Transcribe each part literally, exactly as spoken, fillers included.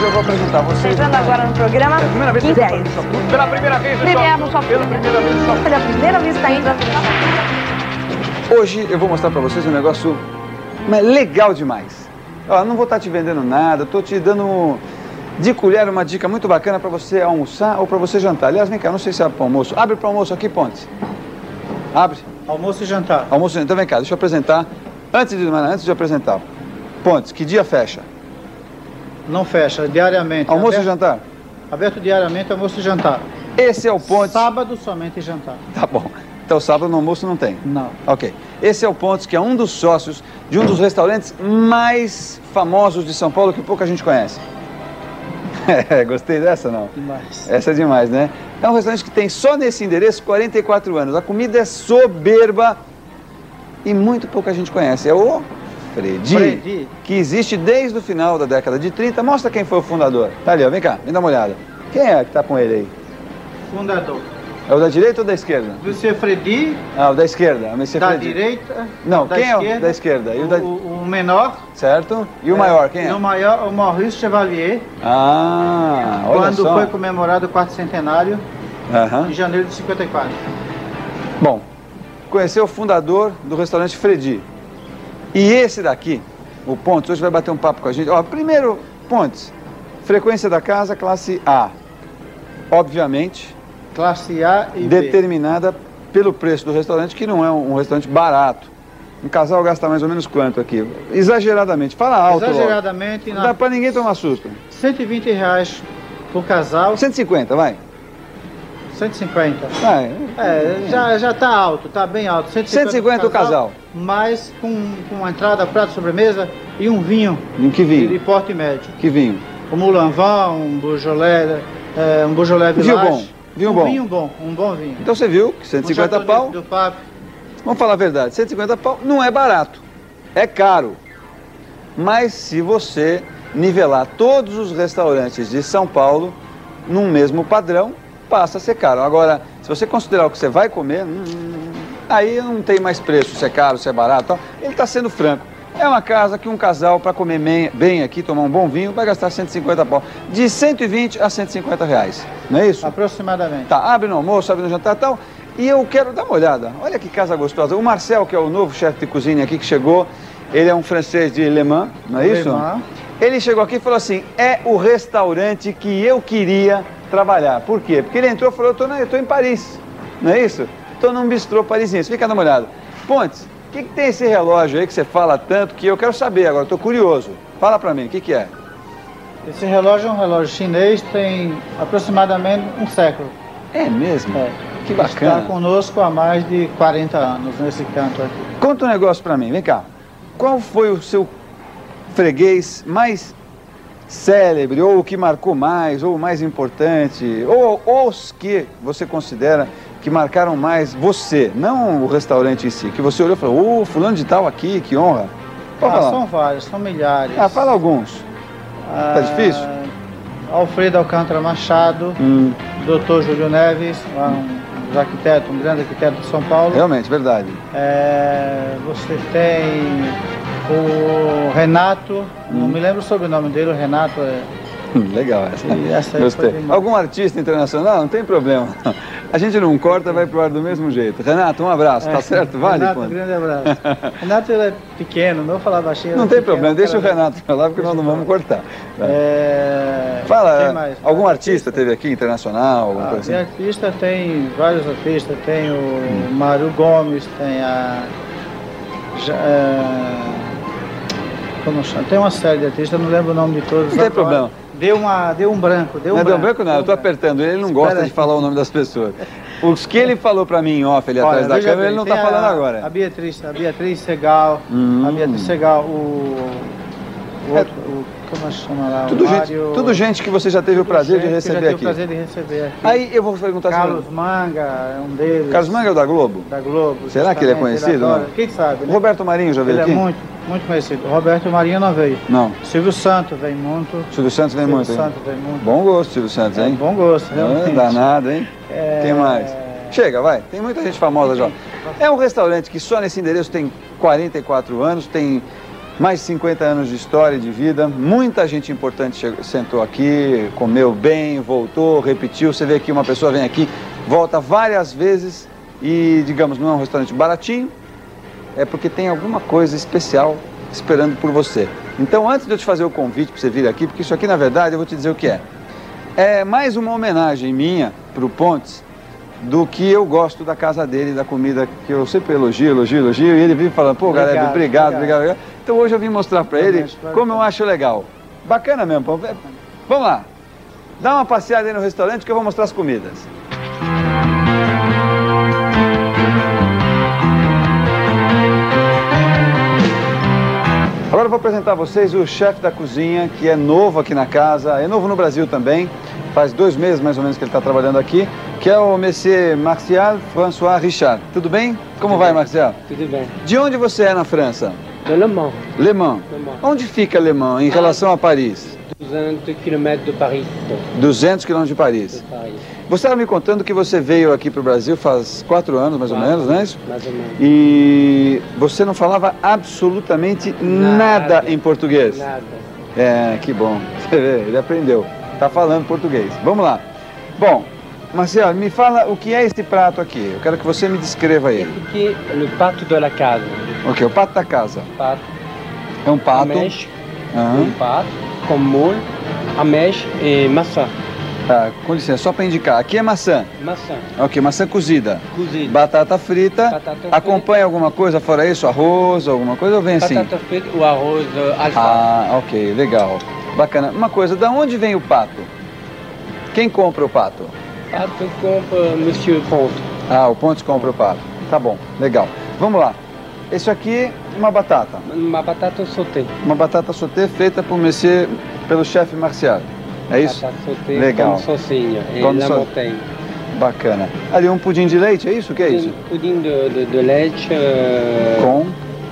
eu vou apresentar vocês. Entrando agora no programa, é a primeira vez que quinze. eu faço isso. Pela primeira vez, Primeiro no shopping. Pela primeira vez no shopping. Pela primeira vez está indo. Hoje eu vou mostrar pra vocês um negócio mas legal demais. Ó, não vou estar te vendendo nada, tô te dando de colher uma dica muito bacana pra você almoçar ou pra você jantar. Aliás, vem cá, não sei se é para almoço. Abre para almoço aqui, Pontes. Abre. Almoço e jantar. Almoço e jantar. Então vem cá, deixa eu apresentar. Antes de, antes de apresentar. Pontes, que dia fecha? Não fecha, diariamente. Almoço aberto, e jantar? Aberto diariamente, almoço e jantar. Esse é o Pontes. Sábado somente jantar. Tá bom. Então sábado no almoço não tem? Não. Ok. Esse é o Pontes, que é um dos sócios de um dos restaurantes mais famosos de São Paulo que pouca gente conhece. É, gostei dessa, não? Demais. Essa é demais, né? É um restaurante que tem só nesse endereço quarenta e quatro anos. A comida é soberba e muito pouca gente conhece. É o Fredi, Fredi, que existe desde o final da década de trinta. Mostra quem foi o fundador. Tá ali, ó. Vem cá, vem dar uma olhada. Quem é que tá com ele aí? Fundador. É o da direita ou da esquerda? Monsieur Fredi. Ah, o da esquerda. O Monsieur Da Fredi. direita. Não, da quem esquerda, é o da esquerda? E o, o, da... o, o menor. Certo. E o é, maior, quem é? E o maior, o Maurice Chevalier. Ah, olha quando só. foi comemorado o quarto centenário, Aham. em janeiro de cinquenta e quatro. Bom, conheceu o fundador do restaurante Fredi. E esse daqui, o Pontes, hoje vai bater um papo com a gente. Ó, primeiro, Pontes, frequência da casa, classe A. Obviamente, Classe A e determinada B. pelo preço do restaurante, que não é um restaurante barato. Um casal gasta mais ou menos quanto aqui? Exageradamente. Fala alto. Exageradamente. Não dá pra ninguém tomar susto. cento e vinte reais por casal. cento e cinquenta, vai. cento e cinquenta. Vai. É, já, já tá alto, tá bem alto. cento e cinquenta, cento e cinquenta o casal. Mas com, com uma entrada, prato, sobremesa e um vinho. E que vinho? De porte médio. Que vinho? Um Moulin Vent, um Beaujolais, é, um Beaujolais Vinho Village. bom. Vinho um bom. vinho bom, um bom vinho. Então você viu que cento e cinquenta um pau. Do Papo. Vamos falar a verdade, cento e cinquenta pau não é barato, é caro. Mas se você nivelar todos os restaurantes de São Paulo num mesmo padrão, passa a ser caro. Agora, se você considerar o que você vai comer, hum, aí não tem mais preço, se é caro, se é barato, tal. Ele está sendo franco. É uma casa que um casal, para comer bem aqui, tomar um bom vinho, vai gastar cento e cinquenta pau. De cento e vinte a cento e cinquenta reais, não é isso? Aproximadamente. Tá, abre no almoço, abre no jantar e tal. E eu quero dar uma olhada. Olha que casa gostosa. O Marcel, que é o novo chefe de cozinha aqui que chegou, ele é um francês de Le Mans, não é isso? Le Mans. Ele chegou aqui e falou assim, é o restaurante que eu queria trabalhar. Por quê? Porque ele entrou e falou, eu tô, na, eu tô em Paris, não é isso? Tô num bistrô parisiense. Fica dando uma olhada. Pontes, o que, que tem esse relógio aí que você fala tanto que eu quero saber agora, estou curioso. Fala para mim, o que, que é? Esse relógio é um relógio chinês, tem aproximadamente um século. É mesmo? É. Que bacana. Está conosco há mais de quarenta anos nesse canto aqui. Conta um negócio para mim, vem cá. Qual foi o seu freguês mais célebre, ou o que marcou mais, ou o mais importante, ou, ou os que você considera que marcaram mais você, não o restaurante em si, que você olhou e falou, ô, fulano de tal aqui, que honra. Pode Ah, falar. são vários, são milhares. Ah, fala alguns. Ah, Tá difícil? Alfredo Alcântara Machado, Hum, doutor Júlio Neves, um dos arquitetos, um grande arquiteto de São Paulo. realmente, verdade. É, você tem o Renato, não me lembro o sobrenome dele, o Renato é... Hum, legal essa. E essa aí Gostei. foi bem- Algum artista internacional? Não tem problema. A gente não corta, vai pro ar do mesmo jeito. Renato, um abraço, tá É, certo? Vale, Renato, um Ponte? grande abraço. Renato ele é pequeno, não vou falar baixinho. Não ele é tem pequeno, problema, deixa o cara. Renato falar, porque nós não vamos cortar. É... Fala, quem mais? algum Mais artista teve aqui, internacional, alguma Ah, coisa tem assim? artista, tem vários artistas, tem o Mário Gomes, tem a... Ja- é, como chama? Tem uma série de artistas, não lembro o nome de todos. Não tem agora. problema. Deu, uma, deu um branco, deu um Não é branco. deu branco, não, eu tô apertando ele, ele não Espera gosta aí. de falar o nome das pessoas. Os que ele falou pra mim em off ali Olha, atrás da veja câmera, bem, ele não tem tá falando a, agora. A Beatriz, a Beatriz Segal, Hum. a Beatriz Segal, o... o outro, o, como chama lá? Tudo o gente, Mário- tudo gente que você já teve o prazer de gente que eu já receber tive aqui. o prazer de receber aqui. Aí eu vou perguntar Carlos assim, Manga é um deles. Carlos Manga é o da Globo? Da Globo. Será que ele é justamente, conhecido, adora. não? Quem sabe, O né? Roberto Marinho já veio Ele aqui? é muito, muito conhecido. Roberto Marinho não veio. Não. Silvio Santos vem muito. Silvio Santos vem Silvio muito, hein? Santos vem muito. Bom gosto, Silvio Santos, É, hein? bom gosto, É, realmente. danado, hein? É... Quem mais? Chega, vai. Tem muita gente famosa já. É um restaurante que só nesse endereço tem quarenta e quatro anos, tem Mais de cinquenta anos de história e de vida, muita gente importante chegou, sentou aqui, comeu bem, voltou, repetiu. Você vê aqui, uma pessoa vem aqui, volta várias vezes e, digamos, não é um restaurante baratinho, é porque tem alguma coisa especial esperando por você. Então, antes de eu te fazer o convite para você vir aqui, porque isso aqui, na verdade, eu vou te dizer o que é. É mais uma homenagem minha para o Pontes, do que eu gosto da casa dele, da comida que eu sempre elogio, elogio, elogio, e ele vive falando, pô, galera, obrigado, obrigado, obrigado, obrigado. Então hoje eu vim mostrar para ele como eu acho legal. Bacana mesmo, pô. Vamos lá, dá uma passeada aí no restaurante que eu vou mostrar as comidas. Agora eu vou apresentar a vocês o chefe da cozinha, que é novo aqui na casa, é novo no Brasil também, faz dois meses mais ou menos que ele está trabalhando aqui, que é o Monsieur Martial François Richard. Tudo bem? Como Tudo vai, bem. Martial? Tudo bem. De onde você é na França? De Le Mans. Le Mans. Le Mans. Onde fica Le Mans em relação a Paris? duzentos quilômetros de Paris. duzentos quilômetros de Paris. De Paris. Você estava me contando que você veio aqui para o Brasil faz quatro anos, mais Quatro, ou menos, não é isso? Mais ou menos. E você não falava absolutamente nada, Nada. em português? Nada. É, que bom. Você vê, ele aprendeu. Está falando português. Vamos lá. Bom, Marcelo, me fala o que é esse prato aqui. Eu quero que você me descreva ele. Esse aqui é o pato de la casa. Ok, o pato da casa. Pato. É um pato. Ameixe. Aham. Um pato com molho, ameixe e maçã. Tá, com licença, só para indicar. Aqui é maçã. Maçã. Ok, maçã cozida. Cozida. Batata frita. Batata frita. Acompanha alguma coisa fora isso? Arroz, alguma coisa ou vem assim? Batata frita, o arroz uh, alface. Ah, ok, legal. Bacana. Uma coisa, da onde vem o pato? Quem compra o pato? Pato compra Monsieur Ponte. Ah, o Pontes compra o pato. Tá bom, legal. Vamos lá. Isso aqui, uma batata. Uma batata sauté. Uma batata sauté feita por monsieur, pelo chefe Marcial. É isso? Batata sauté Legal. com salsinha e Com la sal- montanha. Bacana. Ali um pudim de leite, é isso? O que é isso? Pudim de, de, de leite uh, Com,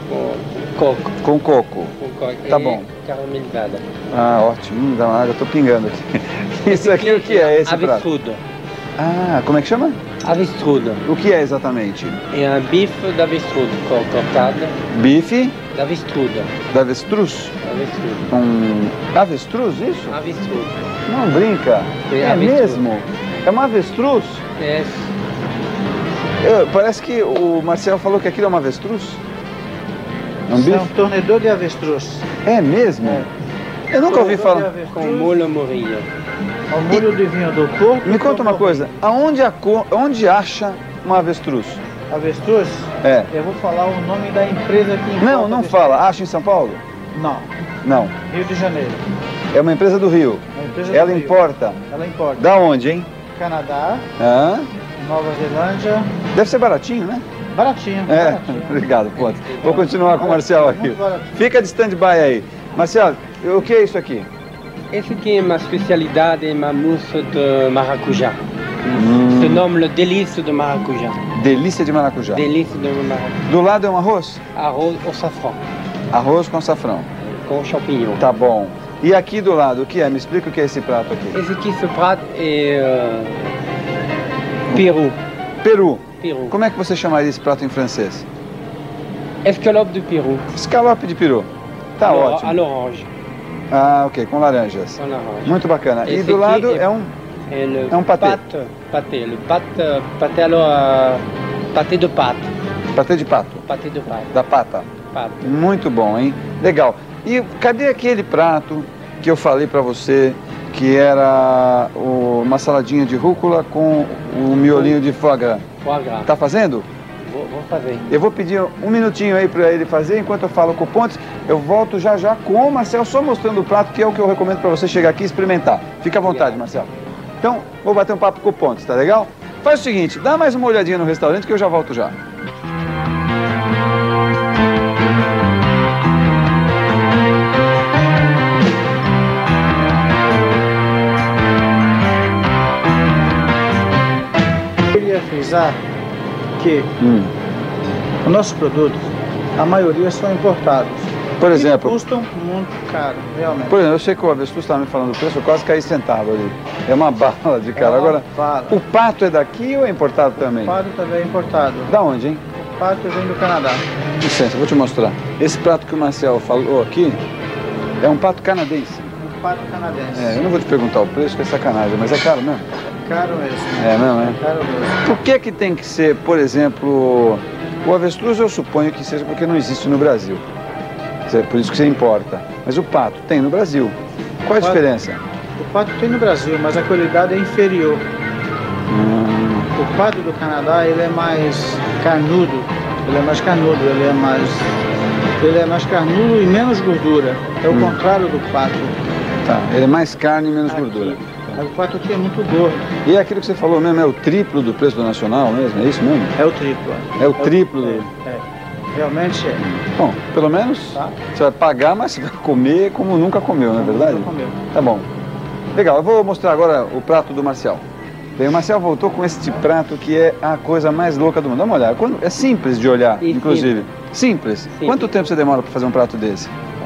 com coco. com coco. Com coco Tá e bom. caramelizada. Ah, ótimo. Hum, dá uma água, tô pingando aqui. Isso aqui o que é esse prato? Avestrudo. Ah, como é que chama? Avestrudo. O que é exatamente? É um bife d'avestrudo co- cortado. Bife D'avestrudo. da avestruz? Avestrudo. Um avestruz, isso? Avestrudo. Não brinca. É É avestruz. mesmo? É uma avestruz? É Eu- parece que o Marcel falou que aquilo é uma avestruz. É um Isso é um bife? tornedor de avestruz. É mesmo? É. Eu nunca ouvi Tornedor de falar. avestruz, com molho morrilha. ao molho de vinho do porco. Me conta uma com coisa, aonde, a co- onde acha uma avestruz? Avestruz? É. Eu vou falar o nome da empresa que importa. Não, não avestruz. fala. Acha em São Paulo? Não, Não. Rio de Janeiro. É uma empresa do Rio. Uma empresa do Ela Rio. importa. Ela importa. Da onde, hein? Canadá, Hã? Nova Zelândia. Deve ser baratinho, né? Baratinho. É. baratinho. Obrigado, ponto. Vou continuar com o Marcel aqui. Muito baratinho. Fica de stand-by aí. Marcel, o que é isso aqui? Esse aqui é uma especialidade, é uma mousse de maracujá. Hum. Se nome le délice de maracujá. Delícia de maracujá. Délice de maracujá. Do lado é um arroz? Arroz au safran, Arroz com safrão. com champignon. Tá bom. E aqui do lado, o que é? Me explica o que é esse prato aqui. Esse aqui, ce prato é uh, peru. Peru. Peru. Como é que você chamaria esse prato em francês? Escalope de peru. Escalope de peru. Tá À l'or- ótimo. À l'orange. Ah, ok, com laranjas. Com laranja. Muito bacana. E Esse do aqui lado é- é um... Et le É um pâté. pâte, pâté, le pâte, pâté alors, euh, pâté de pâte, patê de pato, pâté de pâte, da pata. pâte. Muito bom, hein? Legal. E cadê aquele prato que eu falei pra você, que era o- uma saladinha de rúcula com o miolinho de foie gras? Foie gras. Tá fazendo? Vou, vou fazer. Eu vou pedir um minutinho aí pra ele fazer, enquanto eu falo com o Pontes. Eu volto já já com o Marcel, só mostrando o prato, que é o que eu recomendo pra você chegar aqui e experimentar. Fica à vontade, Marcel. Então, vou bater um papo com o Pontes, tá legal? Faz o seguinte, dá mais uma olhadinha no restaurante que eu já volto já. Eu queria frisar que Hum. os nossos produtos, a maioria são importados. Por E exemplo, custam muito caro, realmente. por exemplo, eu sei que o avestruz estava me falando o preço, eu quase caí sentado ali. É uma bala de cara. É uma Agora, bala. o pato é daqui ou é importado também? O pato também é importado. Da onde, hein? pato vem do Canadá. Licença, eu vou te mostrar. Esse prato que o Marcel falou aqui é um pato canadense. Um pato canadense. É, eu não vou te perguntar o preço, que é sacanagem, mas é caro mesmo? Caro mesmo. É mesmo, é? É caro mesmo. Por que que tem que ser, por exemplo, o avestruz eu suponho que seja porque não existe no Brasil. É por isso que você importa. Mas o pato tem no Brasil. Qual a Pato- diferença? O pato tem no Brasil, mas a qualidade é inferior. Hum, O pato do Canadá, ele é mais carnudo. Ele é mais carnudo, ele é mais... Ele é mais carnudo e menos gordura. É o Hum. contrário do pato. tá, ele é mais carne e menos Aqui. gordura. O pato aqui é muito gordo. E é aquilo que você falou mesmo, é o triplo do preço do nacional mesmo, é isso mesmo? É o triplo. É o triplo É, do... é. Realmente é. Bom, pelo menos Tá. você vai pagar, mas você vai comer como nunca comeu, não é verdade? Nunca comeu. Tá bom. Legal, eu vou mostrar agora o prato do Marcial. Bem, o Marcial voltou com este prato que é a coisa mais louca do mundo. Dá uma olhada. Quando- É simples de olhar, E inclusive. Simples. Quanto tempo você demora para fazer um prato desse?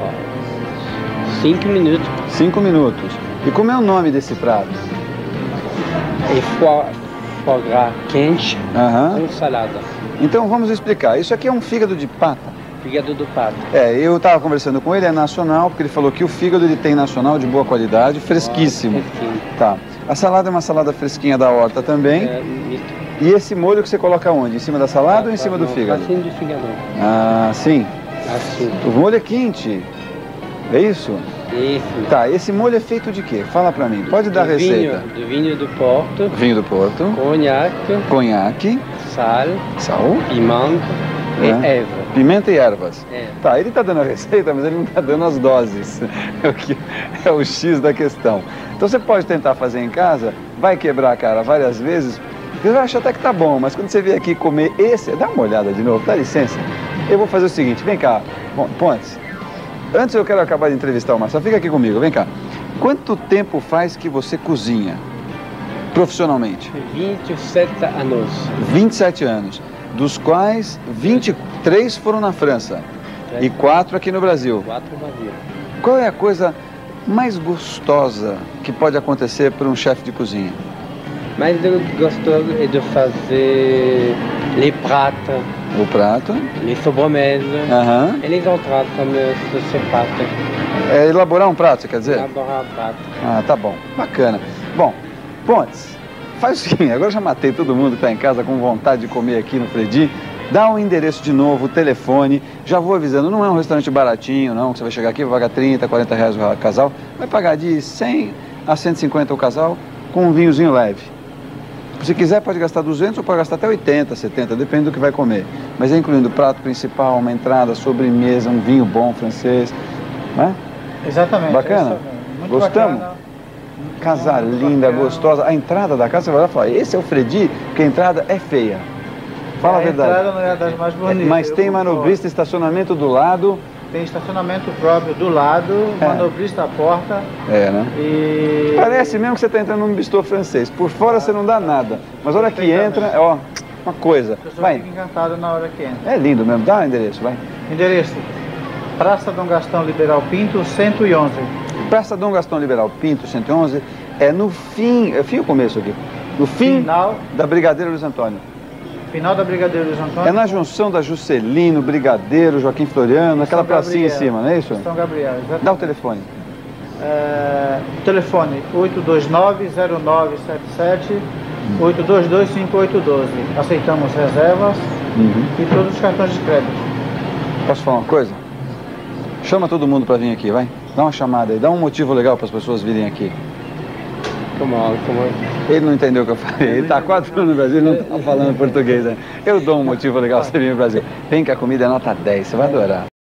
Cinco minutos. Cinco minutos. E como é o nome desse prato? E foie, foie gras quente Aham. com salada. Então vamos explicar. Isso aqui é um fígado de pata. Fígado do pato. É, eu estava conversando com ele, é nacional, porque ele falou que o fígado ele tem nacional de boa qualidade, fresquíssimo. Fresquinho. Tá. A salada é uma salada fresquinha da horta também. É, misto. E esse molho que você coloca onde? Em cima da salada ou em cima do Não, fígado? Assim do fígado. Ah, sim. Assim. O molho é quente. É isso? Isso. Tá, esse molho é feito de quê? Fala pra mim. Pode dar do receita. Vinho, do vinho do Porto, Vinho do Porto, conhaque, conhaque, sal, sal, pimenta É. e erva. pimenta e ervas. É. Tá, ele tá dando a receita, mas ele não tá dando as doses. É o, que, é o X da questão. Então você pode tentar fazer em casa, vai quebrar a cara várias vezes, você vai achar até que tá bom, mas quando você vier aqui comer esse, dá uma olhada de novo, dá licença. Eu vou fazer o seguinte, vem cá, bom, Pontes, antes eu quero acabar de entrevistar o Marcelo, fica aqui comigo, vem cá. Quanto tempo faz que você cozinha profissionalmente? vinte e sete anos. vinte e sete anos, dos quais vinte e três foram na França e quatro aqui no Brasil. Quatro vazios. Qual é a coisa mais gostosa que pode acontecer para um chefe de cozinha? Mas eu gosto é de fazer les pratos, O prato, les sobremesas aham. e les entrades, como ce prato. É elaborar um prato, você quer dizer? Elaborar um prato. Ah, tá bom, bacana. Bom, Pontes, faz o seguinte, agora eu já matei todo mundo que está em casa com vontade de comer aqui no Fredi. Dá um endereço de novo, o telefone, já vou avisando, não é um restaurante baratinho não, que você vai chegar aqui, vai pagar trinta, quarenta reais o casal, vai pagar de cem a cento e cinquenta o casal com um vinhozinho leve. Se quiser pode gastar duzentos ou pode gastar até oitenta, setenta, depende do que vai comer. Mas é incluindo o prato principal, uma entrada, sobremesa, um vinho bom francês, né? Exatamente. Bacana? é isso mesmo. Muito Gostamos? bacana. Casa Muito linda, bacana. gostosa. A entrada da casa, você vai lá e fala, esse é o Fredi, porque a entrada é feia. Fala a verdade. entrada não é das mais bonitas. Mas eu tem concordo. manobrista, estacionamento do lado. Tem estacionamento próprio do lado, É. manobrista à porta É, né? e... Parece mesmo que você está entrando num bistrô francês. Por fora você não dá nada. Mas a hora que entra, é ó, uma coisa. A pessoa Vai. fica encantada na hora que entra. É lindo mesmo. Dá o endereço, vai. Endereço: Praça Dom Gastão Liberal Pinto, cento e onze. Praça Dom Gastão Liberal Pinto, cento e onze, é no fim, é fim ou começo aqui? No fim Final, da Brigadeiro Luiz Antônio. final da Brigadeiro Luiz Antônio. É na junção da Juscelino, Brigadeiro, Joaquim Floriano, aquela São pracinha em Gabriel. cima, não é isso? São Gabriel, exatamente. Dá o telefone. É, telefone oito dois nove, zero nove sete sete, oito dois dois, cinco oito um dois. Aceitamos reservas e todos os cartões de crédito. Posso falar uma coisa? Chama todo mundo para vir aqui, vai. Dá uma chamada aí, dá um motivo legal para as pessoas virem aqui. Como, como... Ele não entendeu o que eu falei. Ele está há quatro anos no Brasil e não está falando português. Né? Eu dou um motivo legal para você vir no Brasil. Vem que a comida é nota dez, você vai adorar.